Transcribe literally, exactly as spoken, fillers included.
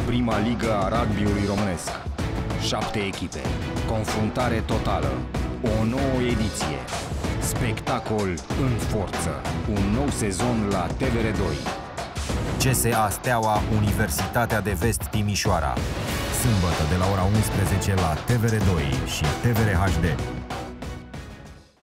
prima ligă a rugby-ului românesc. Șapte echipe, confruntare totală, o nouă ediție, spectacol în forță, un nou sezon la T V R doi. C S A Steaua, Universitatea de Vest Timișoara. Sâmbătă de la ora unsprezece la T V R doi și T V R H D.